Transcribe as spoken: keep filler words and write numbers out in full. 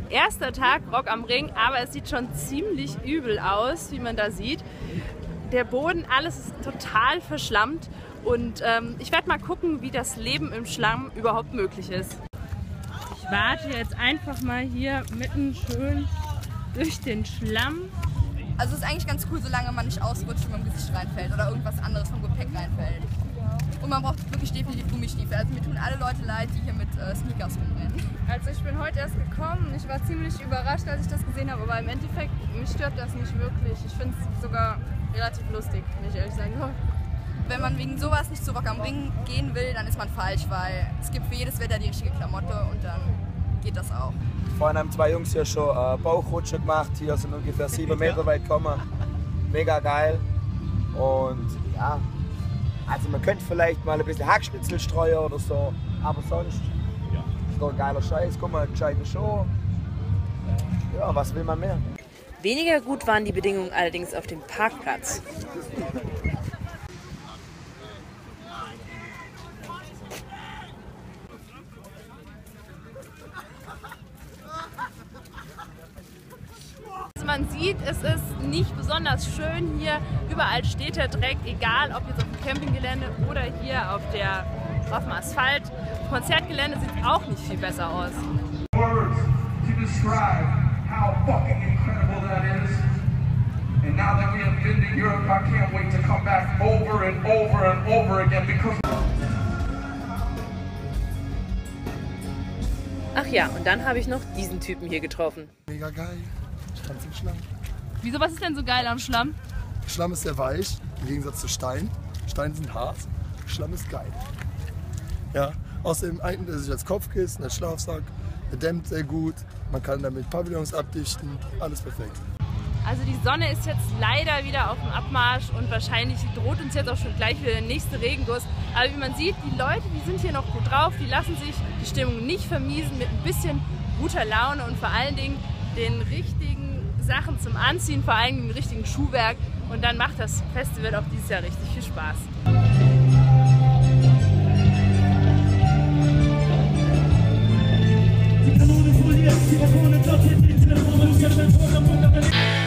erster Tag Rock am Ring, aber es sieht schon ziemlich übel aus, wie man da sieht. Der Boden, alles ist total verschlammt und ähm, ich werde mal gucken, wie das Leben im Schlamm überhaupt möglich ist. Ich warte jetzt einfach mal hier mitten schön durch den Schlamm. Also es ist eigentlich ganz cool, solange man nicht ausrutscht und im Gesicht reinfällt oder irgendwas anderes vom Gepäck reinfällt. Und man braucht wirklich definitiv Gummistiefel. Also mir tun alle Leute leid, die hier mit äh, Sneakers rumrennen. Also ich bin heute erst gekommen. Ich war ziemlich überrascht, als ich das gesehen habe. Aber im Endeffekt, mich stört das nicht wirklich. Ich finde es sogar relativ lustig, wenn ich ehrlich sagen soll. Wenn man wegen sowas nicht zu Rock am Ring gehen will, dann ist man falsch, weil es gibt für jedes Wetter die richtige Klamotte und dann geht das auch. Vorhin haben zwei Jungs hier schon äh, Bauchrutsche gemacht, hier sind ungefähr sieben Meter weit gekommen. Mega geil. Und ja, also man könnte vielleicht mal ein bisschen Hackschnitzel streuen oder so, aber sonst ist doch ein geiler Scheiß. Guck mal, gescheite Show. Ja, was will man mehr? Weniger gut waren die Bedingungen allerdings auf dem Parkplatz. Man sieht, es ist nicht besonders schön hier. Überall steht der Dreck, egal ob jetzt auf dem Campinggelände oder hier auf, der, auf dem Asphalt. Auf dem Konzertgelände sieht es auch nicht viel besser aus. Ach ja, und dann habe ich noch diesen Typen hier getroffen. Mega geil. Schlamm im Schlamm. Wieso, was ist denn so geil am Schlamm? Schlamm ist sehr weich, im Gegensatz zu Stein. Steine sind hart, Schlamm ist geil. Ja, außerdem eignet er sich als Kopfkissen, als Schlafsack, er dämmt sehr gut, man kann damit Pavillons abdichten, alles perfekt. Also die Sonne ist jetzt leider wieder auf dem Abmarsch und wahrscheinlich droht uns jetzt auch schon gleich wieder der nächste Regenguss. Aber wie man sieht, die Leute, die sind hier noch gut drauf, die lassen sich die Stimmung nicht vermiesen mit ein bisschen guter Laune und vor allen Dingen den richtigen Sachen zum Anziehen, vor allem dem richtigen Schuhwerk, und dann macht das Festival auch dieses Jahr richtig viel Spaß. Die Kanone foliert, die Balkone dort hinten, die Telefone,